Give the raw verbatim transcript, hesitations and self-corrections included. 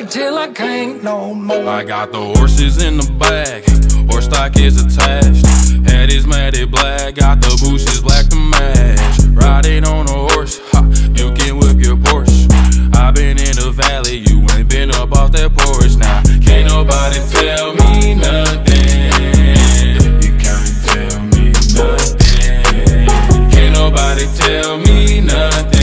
till I can't no more. I got the horses in the back, horse stock is attached. Head is matted black, got the bushes black to match. Riding on a horse, ha, you can whip your Porsche. I been in the valley, you ain't been up off that porch. Now, can't nobody tell me nothing. You can't tell me nothing. Can't nobody tell me nothing.